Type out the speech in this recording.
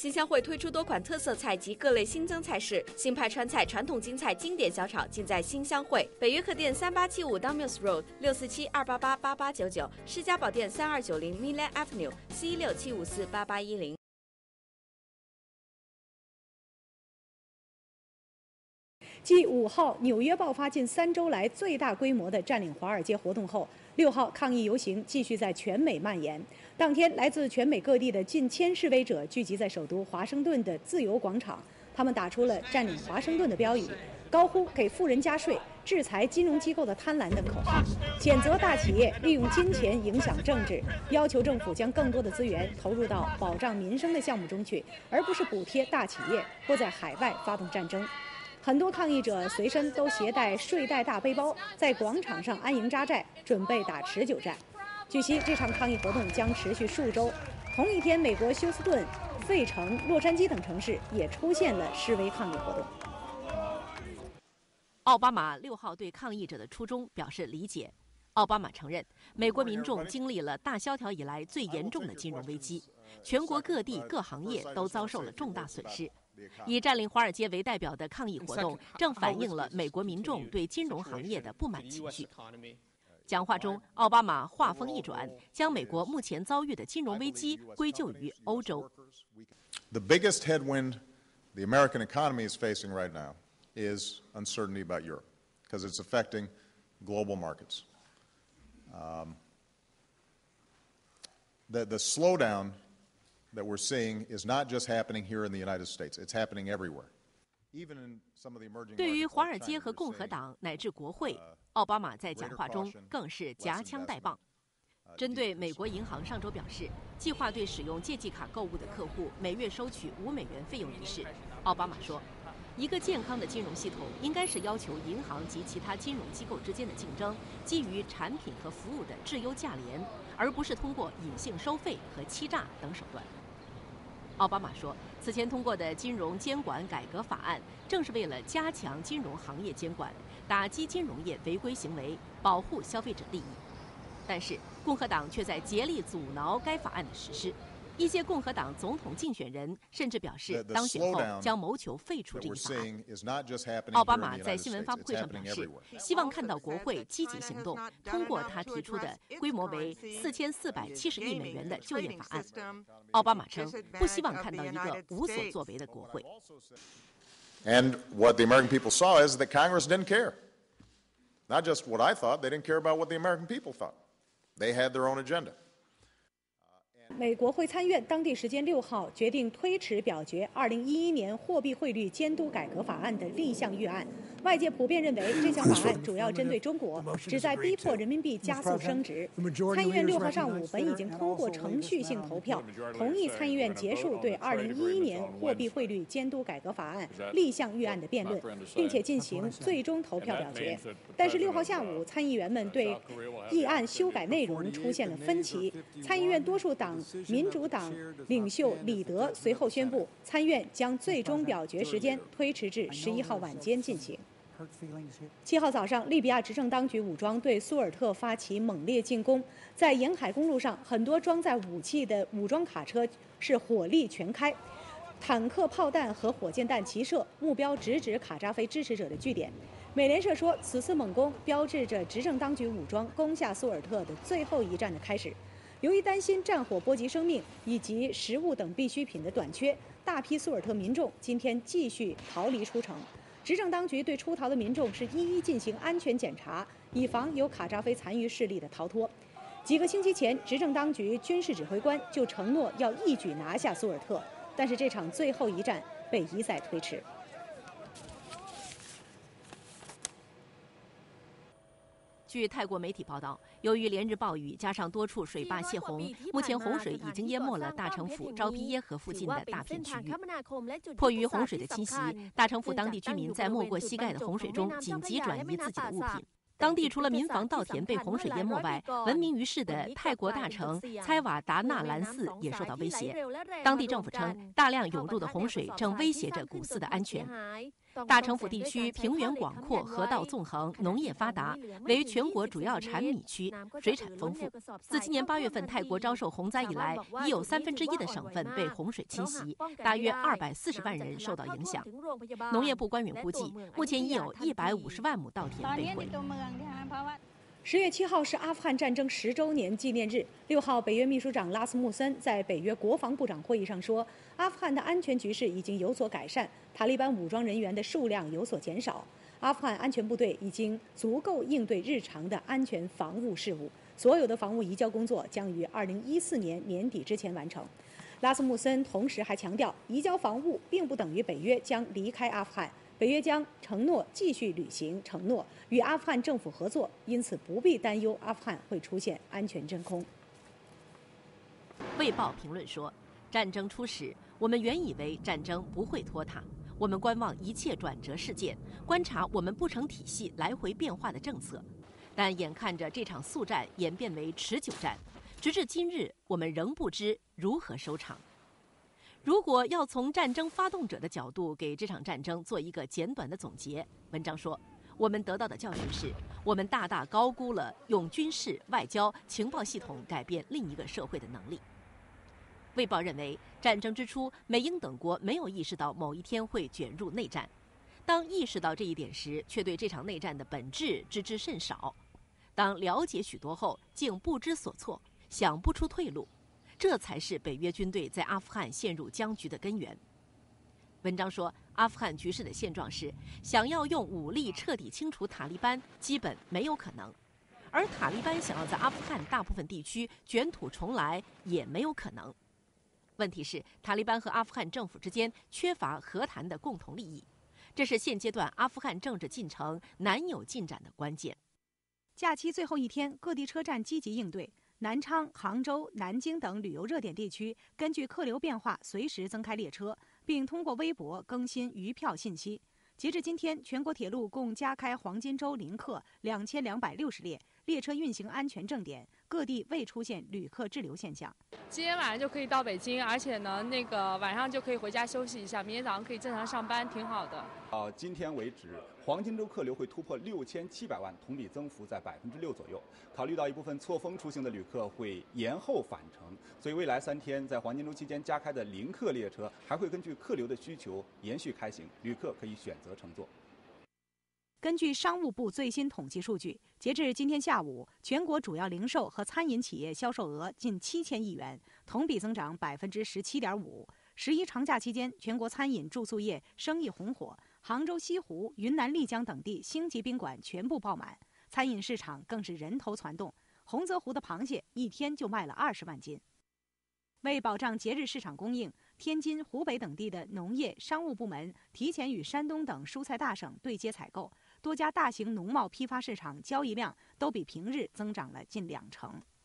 新乡会推出多款特色菜及各类新增菜式，新派川菜、传统京菜、经典小炒尽在新乡会。北约克店3875 Domus Road 647-288-8899，施家堡店3290 Milan Avenue C167548810。 继5号纽约爆发近3周来最大规模的占领华尔街活动后，6号抗议游行继续在全美蔓延。当天，来自全美各地的近1000示威者聚集在首都华盛顿的自由广场，他们打出了“占领华盛顿”的标语，高呼“给富人加税、制裁金融机构的贪婪”的口号，谴责大企业利用金钱影响政治，要求政府将更多的资源投入到保障民生的项目中去，而不是补贴大企业或在海外发动战争。很多抗议者随身都携带睡袋大背包，在广场上安营扎寨，准备打持久战。据悉，这场抗议活动将持续数周。同一天，美国休斯顿、费城、洛杉矶等城市也出现了示威抗议活动。 奥巴马6号对抗议者的初衷表示理解。奥巴马承认，美国民众经历了大萧条以来最严重的金融危机，全国各地各行业都遭受了重大损失。以占领华尔街为代表的抗议活动正反映了美国民众对金融行业的不满情绪。讲话中，奥巴马话锋一转，将美国目前遭遇的金融危机归咎于欧洲。 The biggest headwind the American economy is facing right now is uncertainty about Europe, because it's affecting global markets. The slowdown that we're seeing is not just happening here in the United States, it's happening everywhere. 对于华尔街和共和党乃至国会，奥巴马在讲话中更是夹枪带棒。针对美国银行上周表示计划对使用借记卡购物的客户每月收取$5费用一事，奥巴马说，一个健康的金融系统应该是要求银行及其他金融机构之间的竞争基于产品和服务的质优价廉，而不是通过隐性收费和欺诈等手段。奥巴马说，此前通过的金融监管改革法案正是为了加强金融行业监管，打击金融业违规行为，保护消费者利益。但是共和党却在竭力阻挠该法案的实施。一些共和党总统竞选人甚至表示，当选后将谋求废除这一法案。奥巴马在新闻发布会上表示，希望看到国会积极行动，通过他提出的规模为$4470亿的就业法案。奥巴马称，不希望看到一个无所作为的国会。 And what the American people saw is that Congress didn't care. Not just what I thought, they didn't care about what the American people thought. They had their own agenda. 美国会参院当地时间6号决定推迟表决2011年货币汇率监督改革法案的立项预案。外界普遍认为，这项法案主要针对中国，旨在逼迫人民币加速升值。参议院6号上午本已经通过程序性投票，同意参议院结束对2011年货币汇率监督改革法案立项预案的辩论，并且进行最终投票表决。但是6号下午，参议员们对议案修改内容出现了分歧。参议院多数党民主党领袖李德随后宣布，参院将最终表决时间推迟至11号晚间进行。7号早上，利比亚执政当局武装对苏尔特发起猛烈进攻，在沿海公路上，很多装载武器的武装卡车是火力全开，坦克、炮弹和火箭弹齐射，目标直指卡扎菲支持者的据点。美联社说，此次猛攻标志着执政当局武装攻下苏尔特的最后一战的开始。由于担心战火波及生命以及食物等必需品的短缺，大批苏尔特民众今天继续逃离出城。执政当局对出逃的民众是一一进行安全检查，以防有卡扎菲残余势力的逃脱。几个星期前，执政当局军事指挥官就承诺要一举拿下苏尔特，但是这场最后一战被一再推迟。 据泰国媒体报道，由于连日暴雨加上多处水坝泄洪，目前洪水已经淹没了大城府昭披耶河附近的大片区域。迫于洪水的侵袭，大城府当地居民在没过膝盖的洪水中紧急转移自己的物品。当地除了民房稻田被洪水淹没外，闻名于世的泰国大城猜瓦达纳兰寺也受到威胁。当地政府称，大量涌入的洪水正威胁着古寺的安全。 大城府地区平原广阔，河道纵横，农业发达，为全国主要产米区，水产丰富。自今年8月份泰国遭受洪灾以来，已有1/3的省份被洪水侵袭，大约240万人受到影响。农业部官员估计，目前已有150万亩稻田被毁。 10月7号是阿富汗战争10周年纪念日。6号，北约秘书长拉斯穆森在北约国防部长会议上说，阿富汗的安全局势已经有所改善，塔利班武装人员的数量有所减少，阿富汗安全部队已经足够应对日常的安全防务事务，所有的防务移交工作将于2014年年底之前完成。拉斯穆森同时还强调，移交防务并不等于北约将离开阿富汗。北约将承诺继续履行承诺，与阿富汗政府合作，因此不必担忧阿富汗会出现安全真空。 卫报评论说，战争初始，我们原以为战争不会拖沓，我们观望一切转折事件，观察我们不成体系来回变化的政策，但眼看着这场速战演变为持久战，直至今日，我们仍不知如何收场。如果要从战争发动者的角度给这场战争做一个简短的总结，文章说，我们得到的教训是，我们大大高估了用军事、外交、情报系统改变另一个社会的能力。卫报认为，战争之初，美英等国没有意识到某一天会卷入内战，当意识到这一点时，却对这场内战的本质知之甚少。当了解许多后，竟不知所措，想不出退路。这才是北约军队在阿富汗陷入僵局的根源。文章说，阿富汗局势的现状是，想要用武力彻底清除塔利班，基本没有可能；而塔利班想要在阿富汗大部分地区卷土重来，也没有可能。问题是，塔利班和阿富汗政府之间缺乏和谈的共同利益，这是现阶段阿富汗政治进程难有进展的关键。 假期最后一天，各地车站积极应对。南昌、杭州、南京等旅游热点地区根据客流变化随时增开列车，并通过微博更新余票信息。截至今天，全国铁路共加开黄金周临客2260列，列车运行安全正点，各地未出现旅客滞留现象。 今天晚上就可以到北京，而且呢，晚上就可以回家休息一下，明天早上可以正常上班，挺好的。 到今天为止，黄金周客流会突破6700万，同比增幅在6%左右。考虑到一部分错峰出行的旅客会延后返程，所以未来3天在黄金周期间加开的临客列车还会根据客流的需求延续开行，旅客可以选择乘坐。 根据商务部最新统计数据，截至今天下午，全国主要零售和餐饮企业销售额近7000亿元，同比增长17.5%。11长假期间，全国餐饮住宿业生意红火，杭州西湖、云南丽江等地星级宾馆全部爆满，餐饮市场更是人头攒动。洪泽湖的螃蟹一天就卖了20万斤。为保障节日市场供应，天津、湖北等地的农业、商务部门提前与山东等蔬菜大省对接采购，多家大型农贸批发市场交易量都比平日增长了近2成。